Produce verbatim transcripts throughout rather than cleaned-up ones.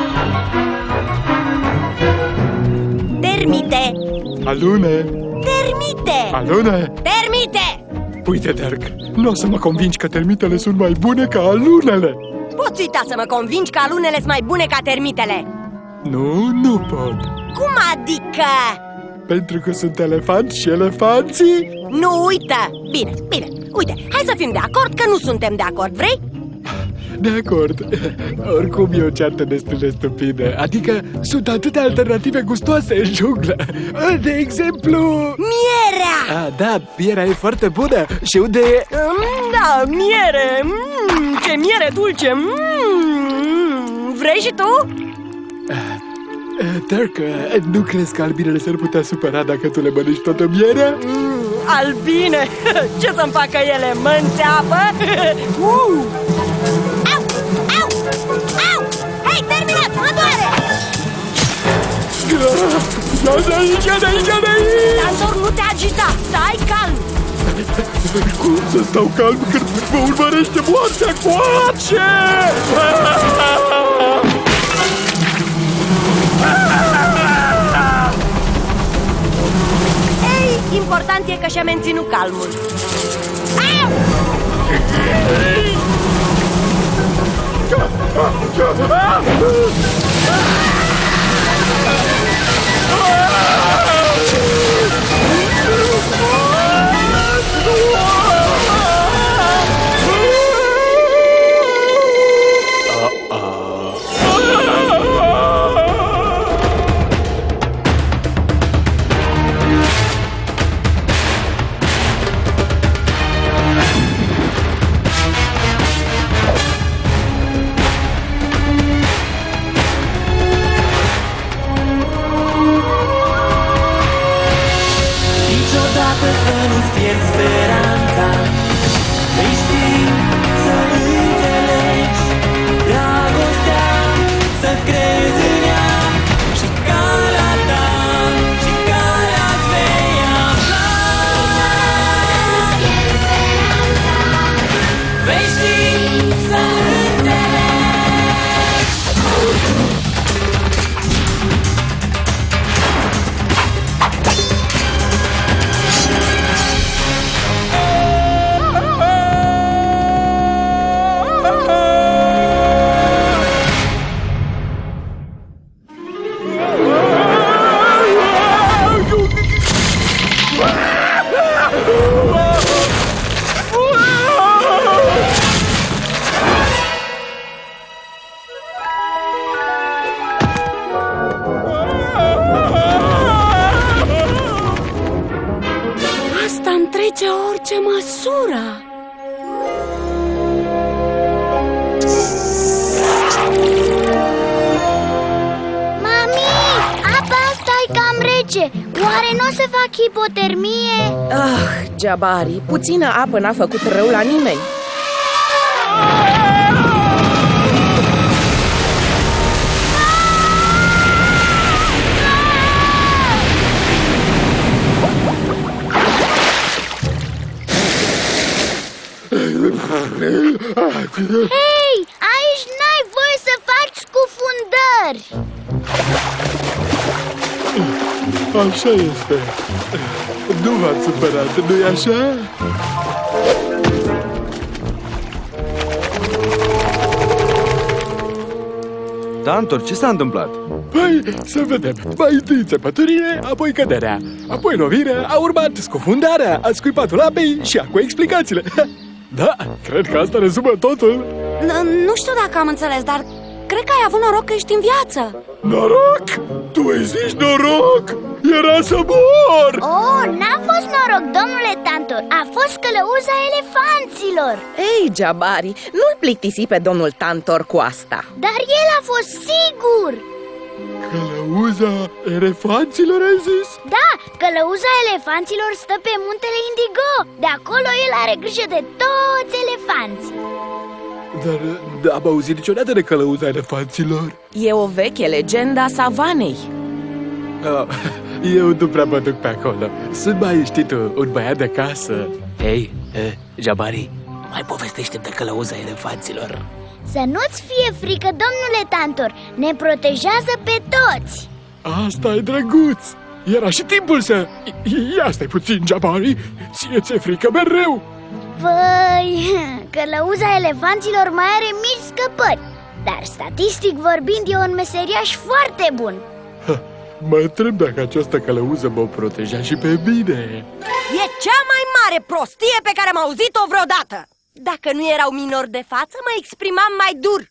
Termite! Alune! Termite! Alune! Termite! Uite, Dirk, nu o să mă convingi că termitele sunt mai bune ca alunele. Poți uita să mă convingi că alunele sunt mai bune ca termitele. Nu, nu pot. Cum adică? Pentru că sunt elefanți și elefanții? Nu, uită! Bine, bine, uite, hai să fim de acord că nu suntem de acord, vrei? De acord. Oricum e o ceartă destul de stupidă. Adică sunt atâtea alternative gustoase în junglă. De exemplu... Mierea! Ah, da, mierea e foarte bună. Și unde e? Mm, da, miere! Mm, ce miere dulce! Mm, vrei și tu? Dirk, nu crezi că albinele s-ar putea supăra dacă tu le mănânci toată mierea? Mm, albine! Ce să-mi facă ele? Mă înțeapă? uh! Au! Au! Au! Hei, terminat! Mă doare! Ia de aici, ia de aici, ia de aici! Tantor, nu te agita! Stai calm! Cum să stau calm când mă urmărește moartea coace? Ei, important e că și-a menținut calmul. Au! Asta întrece orice măsură. Mami, apa asta e cam rece. Oare nu o să fac hipotermie? Ah, Jabari, puțină apă n-a făcut rău la nimeni. Hei, aici n-ai voie să faci scufundări. Așa este. Nu v-ați supărat, nu-i așa? Tantor, ce s-a întâmplat? Păi, să vedem. Mai întâi țepătărie, apoi căderea, apoi lovirea, a urmat scufundarea, a scuipatul apei și acum explicațiile. Da, cred că asta rezumă totul. Nu știu dacă am înțeles, dar cred că ai avut noroc că ești în viață. Noroc? Tu îi zici noroc? Era să mor! Oh, n-a fost noroc, domnule Tantor. A fost călăuza elefanților. Ei, Jabari, nu-l plictisi pe domnul Tantor cu asta. Dar el a fost sigur. Călăuza elefanților, ai zis? Da, călăuza elefanților stă pe muntele Indigo. De acolo el are grijă de toți elefanții. Dar n-am auzit niciodată de călăuza elefanților. E o veche legendă a savanei. Oh, eu nu prea mă duc pe acolo. Sunt mai, știi tu, un băiat de casă. Hei, eh, Jabari, mai povestește de călăuza elefanților. Să nu-ți fie frică, domnule Tantor. Ne protejează pe toți. Asta e drăguț. Era și timpul să... Ia stai puțin, Jabari. Ție ți-e frică mereu. Păi, călăuza elefanților mai are mici scăpări, dar statistic vorbind e un meseriaș foarte bun. Ha, mă întreb dacă această călăuză mă proteja și pe mine. E cea mai mare prostie pe care am auzit-o vreodată. Dacă nu erau minori de față, mă exprimam mai dur.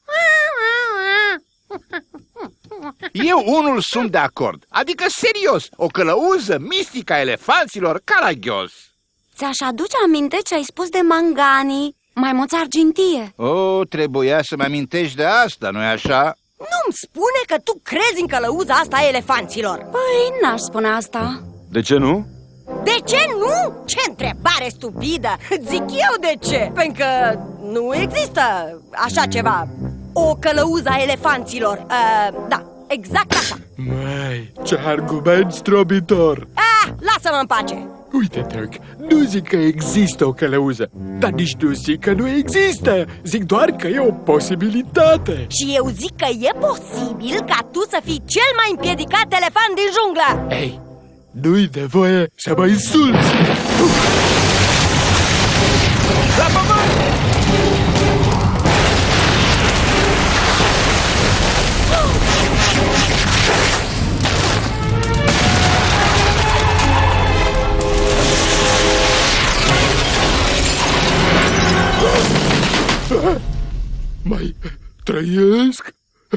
Eu unul sunt de acord. Adică serios, o călăuză mistică a elefanților caragios. Ți-aș aduce aminte ce ai spus de Mangani, maimuța argintie? O, trebuia să-mi amintești de asta, nu-i așa? Nu-mi spune că tu crezi în călăuza asta a elefanților. Păi, n-aș spune asta. De ce nu? De ce nu? Ce întrebare stupidă! Zic eu de ce, pentru că nu există așa ceva. O călăuză a elefanților. uh, Da, exact așa. Măi, ce argument strobitor. Ah, lasă-mă în pace. Uite, Dirk, nu zic că există o călăuză, dar nici nu zic că nu există. Zic doar că e o posibilitate. Și eu zic că e posibil ca tu să fii cel mai împiedicat elefant din junglă. Ei, nu-i de voie să mă insulți. La pământ! Mai trăiesc?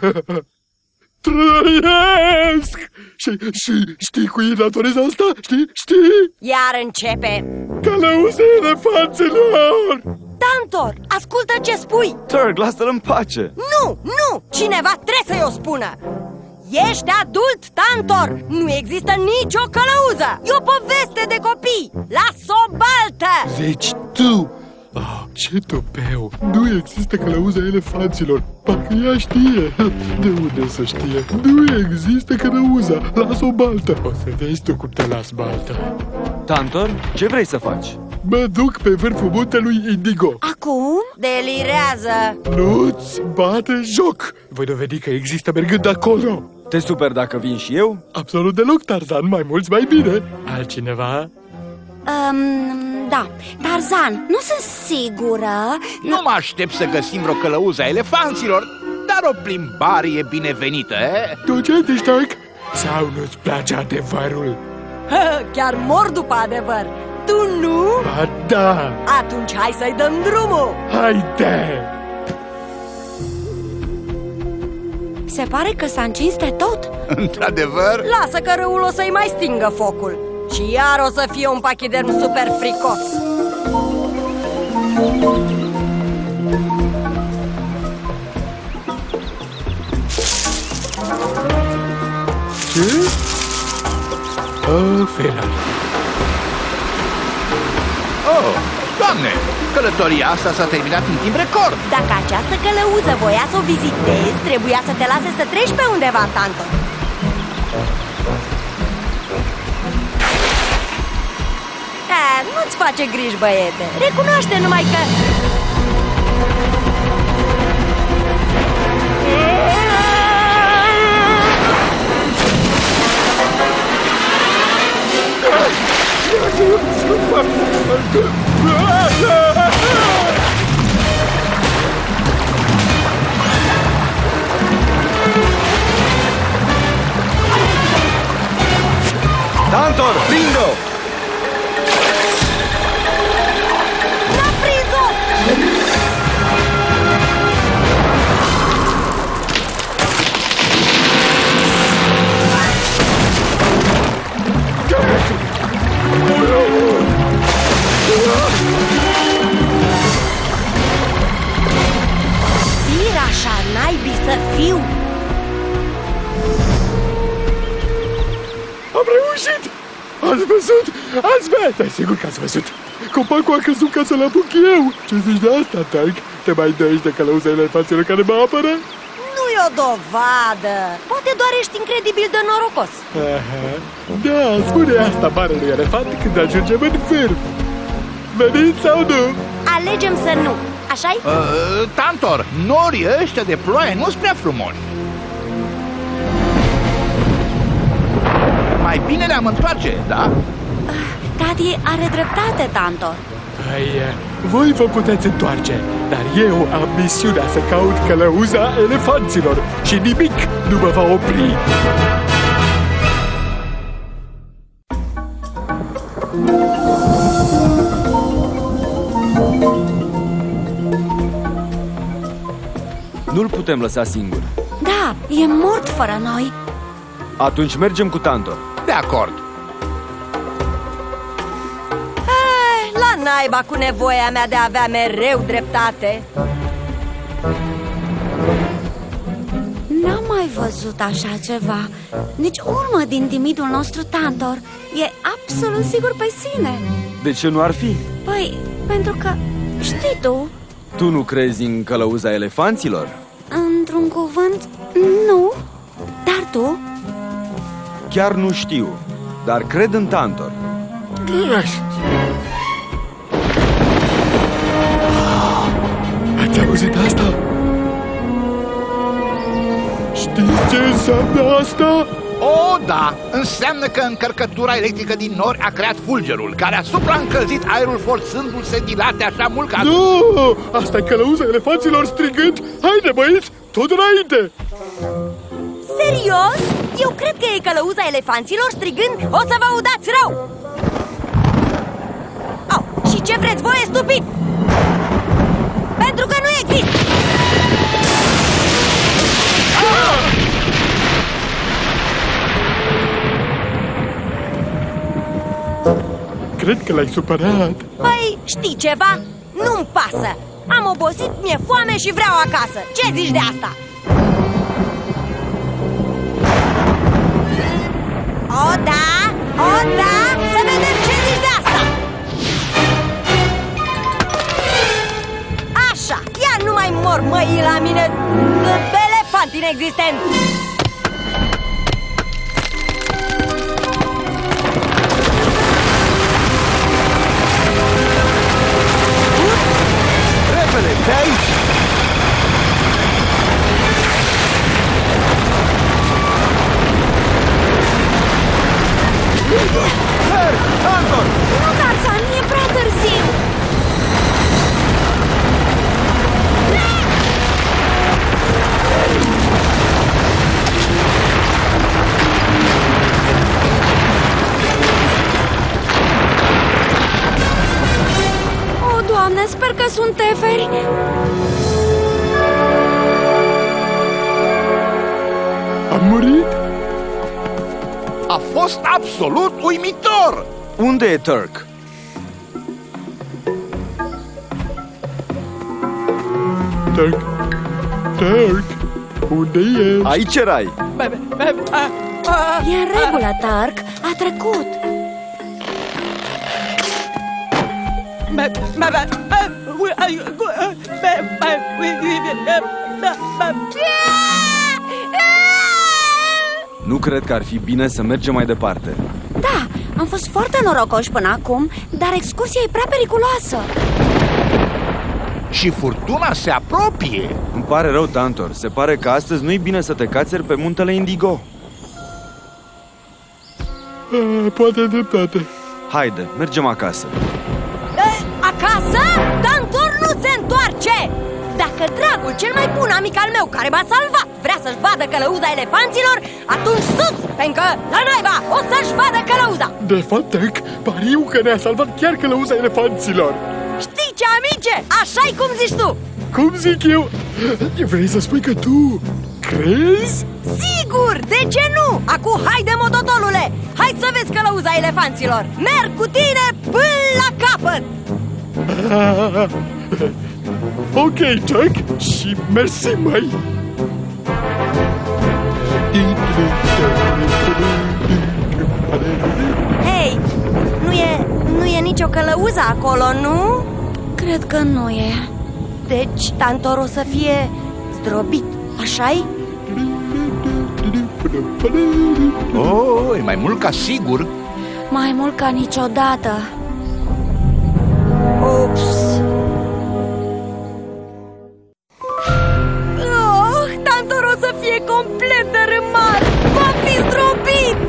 Trăiesc! Și, și știi cui datorez asta? Știi? Știi? Iar începe. Călăuza elefanților! Tantor, ascultă ce spui. Turk, lasă-l în pace. Nu, nu, cineva trebuie să-i o spună. Ești adult, Tantor. Nu există nicio călăuză. E o poveste de copii. Lasă-o baltă. Zici tu? Oh, ce tupeu! Nu există călăuza elefanților. Parcă ea știe. De unde să știe? Nu există călăuza. Las-o baltă. O să vezi tu cum te las baltă. Tantor, ce vrei să faci? Mă duc pe vârful muntelui Indigo. Acum? Delirează. Nu-ți bate joc. Voi dovedi că există mergând acolo. Te super dacă vin și eu? Absolut deloc, Tarzan. Mai mulți, mai bine. Altcineva? Um, da, Tarzan, nu sunt sigură. Nu mă aștept să găsim vreo călăuză a elefanților, dar o plimbare e binevenită, eh? Tu ce zici, Dirk? Sau nu-ți place adevărul? Chiar mor după adevăr. Tu nu? Ba da! Atunci hai să-i dăm drumul. Haide! Se pare că s-a încins de tot. Într-adevăr? Lasă că râul o să-i mai stingă focul. Și iar o să fie un pachiderm super fricos. Ce? Oh, Ferrari. Oh, Doamne, călătoria asta s-a terminat în timp record. Dacă această călăuză voia să o vizitezi, trebuia să te lase să treci pe undeva, Tantor. A, nu-ți face griji, băiete. Recunoaște numai că... Tantor, prinde-o! N-am prins-o! Fir așa naibii să fiu! Am reușit! Ați văzut? Ați văzut! Sigur că ați văzut! Copacul a căzut ca să-l apuc eu! Ce zici de asta, Dirk? Te mai dă de călăuza elefanților care mă apără? Nu e o dovadă! Poate doar ești incredibil de norocos. Aha. Da, spune asta marelui elefant când ajungem în vârf. Veniți sau nu? Alegem să nu. așa-i? Uh, Tantor, norii ăștia de ploaie nu-s prea frumoși. Mai bine ne-am întoarce, da? Tati are dreptate, Tantor. Păi, voi vă puteți întoarce, dar eu am misiunea să caut călăuza elefanților și nimic nu mă va opri. Nu-l putem lăsa singur. Da, e mort fără noi. Atunci mergem cu Tantor. De acord. Eh, la naiba cu nevoia mea de a avea mereu dreptate. N-am mai văzut așa ceva. Nici urmă din timidul nostru Tantor. E absolut sigur pe sine. De ce nu ar fi? Păi, pentru că, știi tu, Tu nu crezi în călăuza elefanților? într-un cuvânt, nu. Dar tu? Chiar nu știu, dar cred în Tantor. Ați auzit asta? Știți ce înseamnă asta? O, da! Înseamnă că încărcătura electrică din nori a creat fulgerul, care a supraîncălzit aerul forțându-l să dilate așa mult ca... Nu! Asta e călăuza elefanților strigând: haide, băieți, tot înainte! Serios? Eu cred că e călăuza elefanților strigând: o să vă udați rău! Au, și ce vreți voi, stupid? Pentru că nu există! Cred că l-ai supărat. Păi, știi ceva? Nu-mi pasă! Am obosit, mi-e foame și vreau acasă! Ce zici de asta? O, da! O, da! Să vedem ce zici de asta! Așa! Iar nu mai mor măii la mine, elefant inexistent! Repede, pe aici! Merg! Tantor! Nu, Tarzan, e prea târziu. O, Doamne, sper că sunt teferi. Am murit? A fost absolut uimitor! Unde e Turk? Turk, Turk, unde ești? Aici erai! E în regulă, Turk. A trecut. Nu cred că ar fi bine să mergem mai departe. Da, am fost foarte norocoși până acum, dar excursia e prea periculoasă. Și furtuna se apropie. Îmi pare rău, Tantor. Se pare că astăzi nu-i bine să te cațeri pe muntele Indigo. Ah, poate ai dreptate. Haide, mergem acasă. E, acasă? Tantor nu se întoarce! Dacă dragul cel mai bun amic al meu, care m-a salvat, vrea să-și vadă călăuza elefanților, atunci sus, pentru că la naiba o să-și vadă călăuza! De fapt, Turk, pariu că ne-a salvat chiar călăuza elefanților. Știi ce, amice? Așa-i cum zici tu! Cum zic eu? Vrei să spui că tu crezi? Sigur! De ce nu? Acu, haide, mototolule! Hai să vezi călăuza elefanților! Merg cu tine până la capăt! Ok, Turk, și mersi, măi! Hei, nu e, nu e nicio călăuză acolo, nu? Cred că nu e. Deci, Tantor o să fie zdrobit, așa-i? Oh, e mai mult ca sigur. Mai mult ca niciodată. Ups! complet dărâmat! Va fi zdrobit!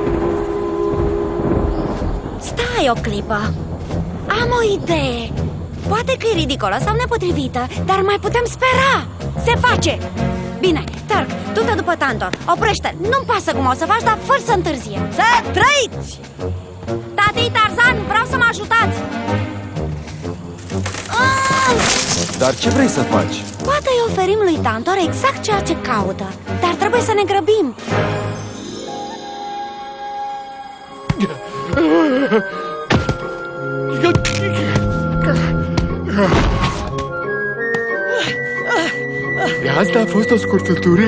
Stai o clipă. Am o idee. Poate că e ridicolă sau nepotrivită, dar mai putem spera. Se face! Bine, Turk, du-te după Tantor. Oprește, nu-mi pasă cum o să faci, dar fără să întârzie. Să trăiți! Tati, Tarzan, vreau să mă ajutați. Dar ce vrei să faci? Poate îi oferim lui Tantor exact ceea ce caută, dar trebuie să ne grăbim. Asta a fost o scurtătură?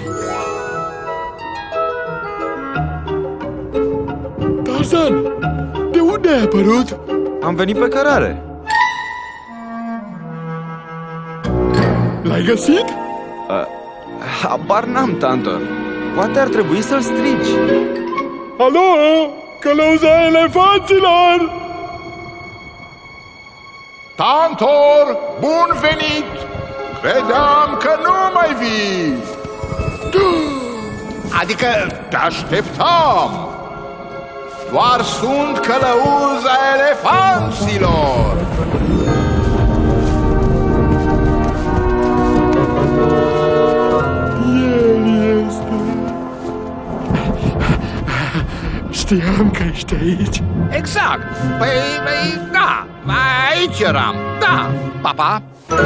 Tarzan, de unde ai apărut? Am venit pe cărare. L-ai găsit? Uh, habar n-am, Tantor. Poate ar trebui să-l strigi. Alo? Călăuza elefanților! Tantor, bun venit! Credeam că nu mai vii! Adică te așteptam! Doar sunt călăuza elefanților! El este... Știam că ești aici. Exact! Păi, păi, da, aici eram, da, papa!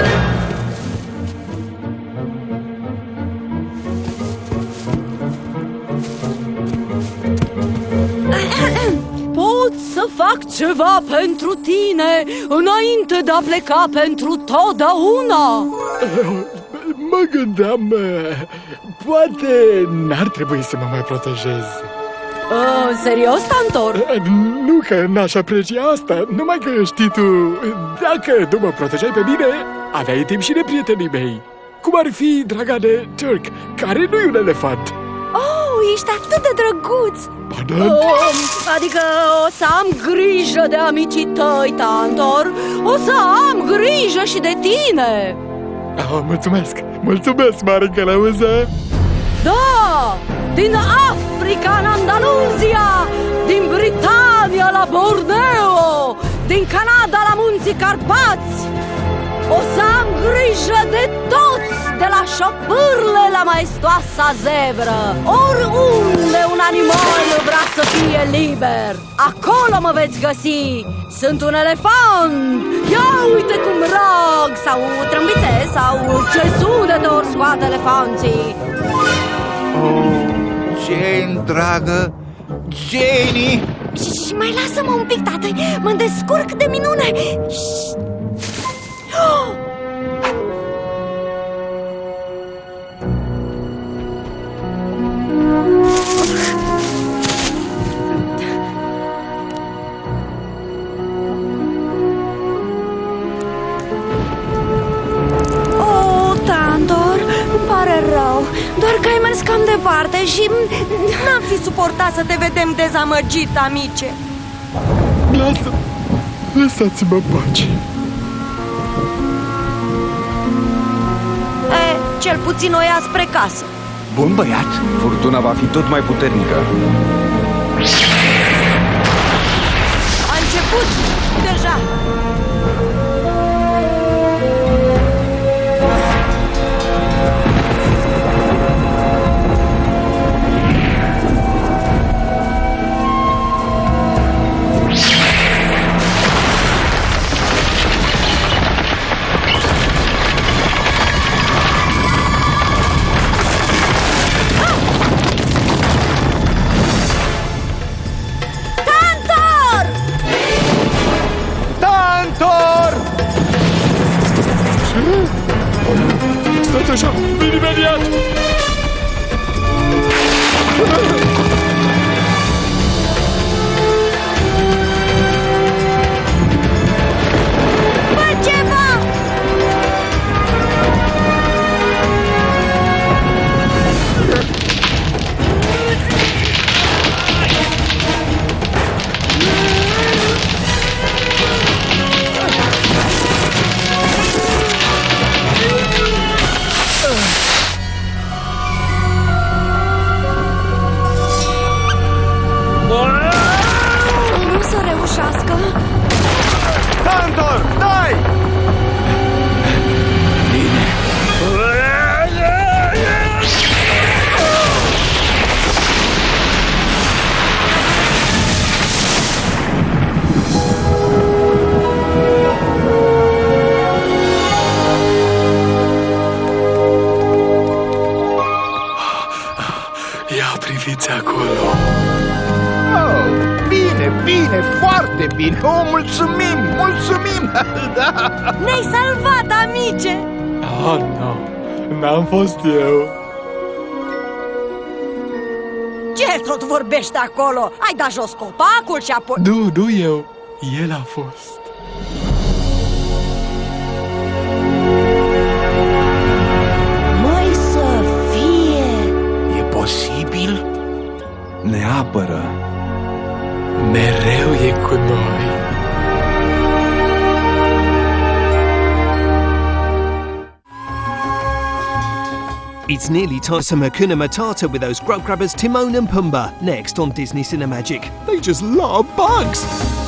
Pot să fac ceva pentru tine înainte de a pleca pentru totdeauna? Mă gândeam, poate n-ar trebui să mă mai protejez. Uh, serios, Tantor? Nu că n-aș aprecia asta, numai că știi tu, dacă nu mă protejai pe mine, aveai timp și de prietenii mei. Cum ar fi draga de Turk, care nu e un elefant. Oh, ești atât de drăguț! Pardon? Um, adică o să am grijă de amicii tăi, Tantor. O să am grijă și de tine. Oh, mulțumesc, mulțumesc, mare călăuză. Da, din Africa în Andaluzia, din Britania la Borneo, din Canada la munții Carpați. O să am grijă de toți, de la șopârle la maestoasa zebră. Oriunde un animal vrea să fie liber, acolo mă veți găsi. Sunt un elefant. Ia uite cum rog, sau trâmbițe, sau ce sunete ori scoate elefanții. Oh, Jane, dragă, Janie! Și mai lasă-mă un pic, tată, mă descurc de minune. Oh, Tantor, îmi pare rău. Doar că ai mers cam departe și n-am fi suportat să te vedem dezamăgit, amice. Lasă, lăsați-mă în pace. E, cel puțin o ia spre casă. Bun băiat! Furtuna va fi tot mai puternică. A început deja. Tantor! Priviți acolo. Oh, bine, bine, foarte bine. Oh, mulțumim, mulțumim. Da. Ne-ai salvat, amice! Oh, nu, n-am fost eu. Ce tot vorbești acolo? Ai dat jos copacul și apoi... Nu, nu eu, el a fost. Măi să fie! E posibil? Ne apără. Mereu e cu noi. It's nearly time for Hakuna Matata with those grub grabbers Timon and Pumbaa, next on Disney Cinemagic. They just love bugs!